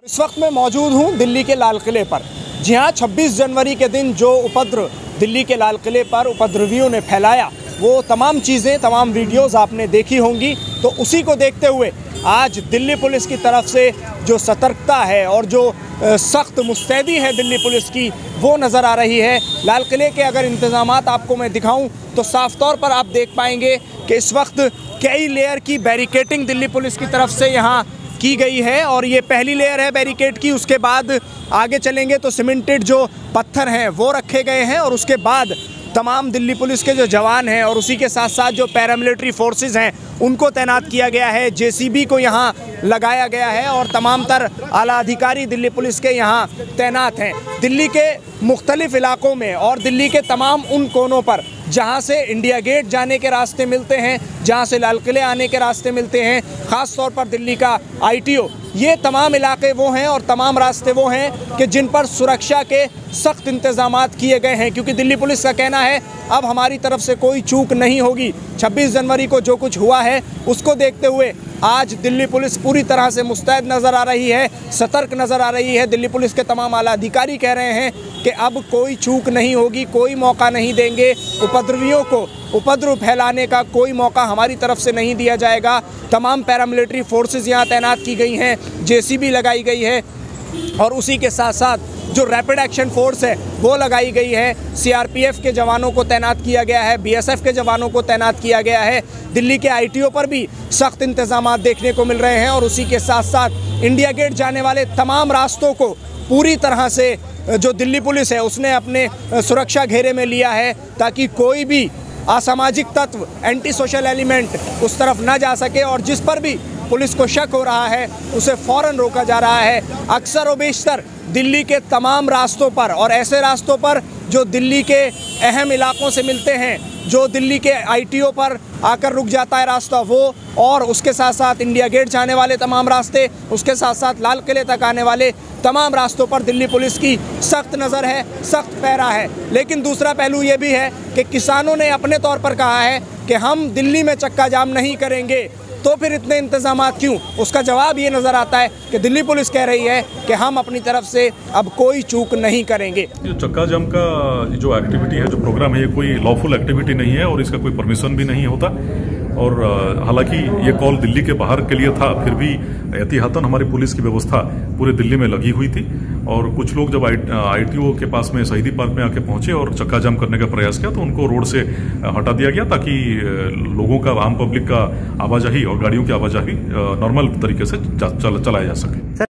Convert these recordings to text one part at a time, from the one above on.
इस वक्त मैं मौजूद हूं दिल्ली के लाल किले पर। जी हां, 26 जनवरी के दिन जो उपद्रव दिल्ली के लाल किले पर उपद्रवियों ने फैलाया, वो तमाम चीज़ें, तमाम वीडियोस आपने देखी होंगी। तो उसी को देखते हुए आज दिल्ली पुलिस की तरफ से जो सतर्कता है और जो सख्त मुस्तैदी है दिल्ली पुलिस की, वो नज़र आ रही है। लाल किले के अगर इंतज़ामात आपको मैं दिखाऊं तो साफ तौर पर आप देख पाएंगे कि इस वक्त कई लेयर की बैरिकेडिंग दिल्ली पुलिस की तरफ से यहाँ की गई है। और ये पहली लेयर है बैरिकेड की। उसके बाद आगे चलेंगे तो सीमेंटेड जो पत्थर हैं वो रखे गए हैं, और उसके बाद तमाम दिल्ली पुलिस के जो जवान हैं और उसी के साथ साथ जो पैरामिलिट्री फोर्सेस हैं उनको तैनात किया गया है। जेसीबी को यहाँ लगाया गया है और तमाम तर आला अधिकारी दिल्ली पुलिस के यहाँ तैनात हैं। दिल्ली के मुख्तलिफ इलाकों में और दिल्ली के तमाम उन कोनों पर जहाँ से इंडिया गेट जाने के रास्ते मिलते हैं, जहाँ से लाल किले आने के रास्ते मिलते हैं, ख़ास तौर पर दिल्ली का ITO, ये तमाम इलाके वो हैं और तमाम रास्ते वो हैं कि जिन पर सुरक्षा के सख्त इंतज़ामात किए गए हैं। क्योंकि दिल्ली पुलिस का कहना है अब हमारी तरफ से कोई चूक नहीं होगी। 26 जनवरी को जो कुछ हुआ है उसको देखते हुए आज दिल्ली पुलिस पूरी तरह से मुस्तैद नज़र आ रही है, सतर्क नज़र आ रही है। दिल्ली पुलिस के तमाम आला अधिकारी कह रहे हैं कि अब कोई चूक नहीं होगी, कोई मौका नहीं देंगे उपद्रवियों को। उपद्रव फैलाने का कोई मौका हमारी तरफ से नहीं दिया जाएगा। तमाम पैरामिलिट्री फोर्सेस यहाँ तैनात की गई हैं, जेसीबी लगाई गई है और उसी के साथ साथ जो रैपिड एक्शन फोर्स है वो लगाई गई है। CRPF के जवानों को तैनात किया गया है, BSF के जवानों को तैनात किया गया है। दिल्ली के ITO पर भी सख्त इंतजामात देखने को मिल रहे हैं और उसी के साथ साथ इंडिया गेट जाने वाले तमाम रास्तों को पूरी तरह से जो दिल्ली पुलिस है उसने अपने सुरक्षा घेरे में लिया है, ताकि कोई भी असामाजिक तत्व, एंटी सोशल एलिमेंट उस तरफ ना जा सके। और जिस पर भी पुलिस को शक हो रहा है उसे फ़ौरन रोका जा रहा है। अक्सर व बेशतर दिल्ली के तमाम रास्तों पर और ऐसे रास्तों पर जो दिल्ली के अहम इलाकों से मिलते हैं, जो दिल्ली के ITO पर आकर रुक जाता है रास्ता, वो और उसके साथ साथ इंडिया गेट जाने वाले तमाम रास्ते, उसके साथ साथ लाल किले तक आने वाले तमाम रास्तों पर दिल्ली पुलिस की सख्त नज़र है, सख्त पहरा है। लेकिन दूसरा पहलू ये भी है कि किसानों ने अपने तौर पर कहा है कि हम दिल्ली में चक्का जाम नहीं करेंगे, तो फिर इतने इंतजामात क्यों? उसका जवाब ये नज़र आता है कि दिल्ली पुलिस कह रही है कि हम अपनी तरफ से अब कोई चूक नहीं करेंगे। जो चक्का जाम का जो एक्टिविटी है, जो प्रोग्राम है, ये कोई लॉफुल एक्टिविटी नहीं है और इसका कोई परमिशन भी नहीं होता। और हालांकि ये कॉल दिल्ली के बाहर के लिए था, फिर भी एहतियातन हमारी पुलिस की व्यवस्था पूरे दिल्ली में लगी हुई थी। और कुछ लोग जब ITO के पास में शहीदी पार्क में आके पहुंचे और चक्का जाम करने का प्रयास किया तो उनको रोड से हटा दिया गया, ताकि लोगों का, आम पब्लिक का आवाजाही और गाड़ियों की आवाजाही नॉर्मल तरीके से चलाया जा सके।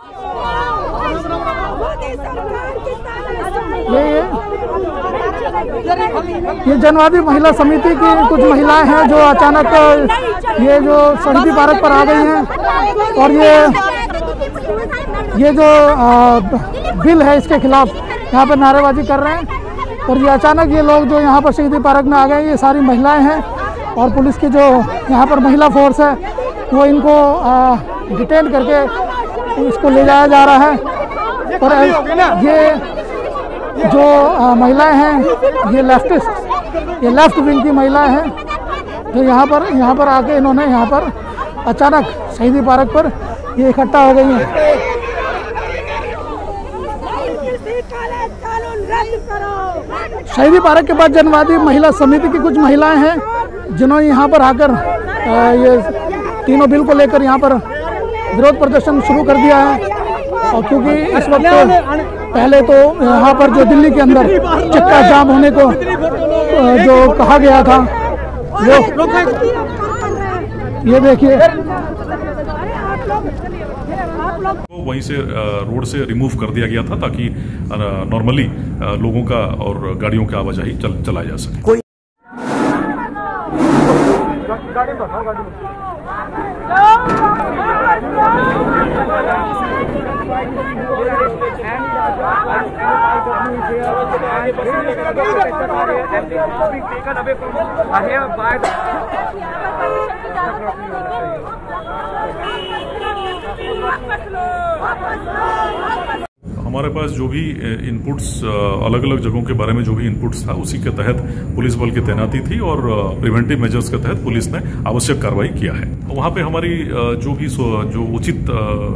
ये जनवादी महिला समिति की कुछ महिलाएं हैं जो अचानक ये जो शहीदी पार्क पर आ गई हैं और ये जो बिल है इसके खिलाफ यहाँ पर नारेबाजी कर रहे हैं। और ये अचानक ये लोग जो यहाँ पर शहीदी पार्क में आ गए, ये सारी महिलाएं हैं और पुलिस की जो यहाँ पर महिला फोर्स है वो इनको डिटेन करके इसको ले जाया जा रहा है। और ये जो महिलाएं हैं ये लेफ्ट विंग की महिलाएं हैं जो यहाँ पर आके इन्होंने यहाँ पर अचानक शहीदी पार्क पर ये इकट्ठा हो गई हैं। शहीदी पार्क के बाद जनवादी महिला समिति की कुछ महिलाएं हैं जिन्होंने यहाँ पर आकर ये तीनों बिल को लेकर यहाँ पर विरोध प्रदर्शन शुरू कर दिया है। और क्योंकि इस वक्त पहले तो यहाँ पर जो दिल्ली के अंदर चक्का जाम होने को जो कहा गया था वो ये देखिए वहीं से रोड से रिमूव कर दिया गया था, ताकि नॉर्मली लोगों का और गाड़ियों की आवाजाही चलाया जा सके। हमारे पास जो भी इनपुट्स अलग अलग जगहों के बारे में जो भी इनपुट्स था उसी के तहत पुलिस बल की तैनाती थी और प्रिवेंटिव मेजर्स के तहत पुलिस ने आवश्यक कार्रवाई किया है। वहाँ पे हमारी जो उचित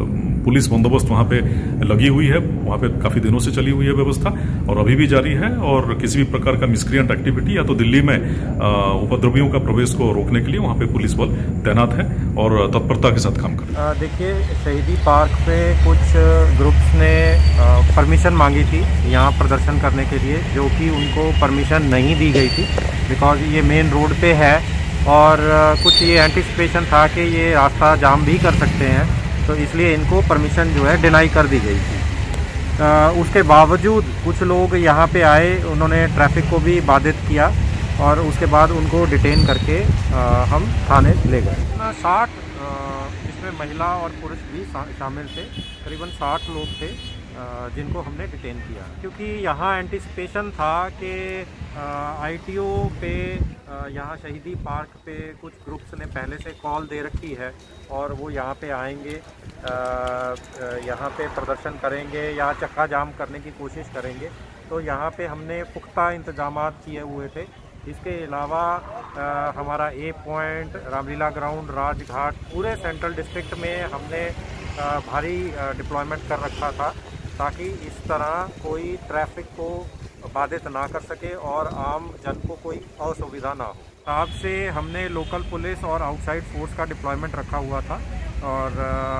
पुलिस बंदोबस्त वहाँ पे लगी हुई है, वहाँ पे काफी दिनों से चली हुई है व्यवस्था और अभी भी जारी है। और किसी भी प्रकार का मिसक्रिएंट एक्टिविटी या तो दिल्ली में उपद्रवियों का प्रवेश को रोकने के लिए वहाँ पे पुलिस बल तैनात है और तत्परता के साथ काम कर रहे हैं। देखिए, शहीदी पार्क पे कुछ ग्रुप्स ने परमिशन मांगी थी यहाँ प्रदर्शन करने के लिए, जो कि उनको परमिशन नहीं दी गई थी, बिकॉज ये मेन रोड पे है और कुछ ये एंटिसिपेशन था कि ये रास्ता जाम भी कर सकते हैं, तो इसलिए इनको परमिशन जो है डिनाई कर दी गई थी। उसके बावजूद कुछ लोग यहाँ पे आए, उन्होंने ट्रैफिक को भी बाधित किया और उसके बाद उनको डिटेन करके हम थाने ले गए। 60 इसमें महिला और पुरुष भी शामिल थे, करीबन 60 लोग थे जिनको हमने डिटेन किया, क्योंकि यहाँ एंटिसिपेशन था कि ITO पे यहाँ शहीदी पार्क पे कुछ ग्रुप्स ने पहले से कॉल दे रखी है और वो यहाँ पे आएंगे, यहाँ पे प्रदर्शन करेंगे या चक्का जाम करने की कोशिश करेंगे। तो यहाँ पे हमने पुख्ता इंतजामात किए हुए थे। इसके अलावा हमारा A point, Ramlila ground, Rajghat, पूरे सेंट्रल डिस्ट्रिक्ट में हमने भारी डिप्लॉयमेंट कर रखा था, ताकि इस तरह कोई ट्रैफिक को बाधित ना कर सके और आम जन को कोई असुविधा ना हो। तब से हमने लोकल पुलिस और आउटसाइड फोर्स का डिप्लॉयमेंट रखा हुआ था और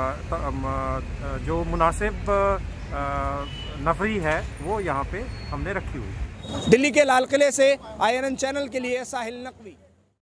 जो मुनासिब नफरी है वो यहाँ पे हमने रखी हुई। दिल्ली के लाल किले से INN चैनल के लिए साहिल नकवी।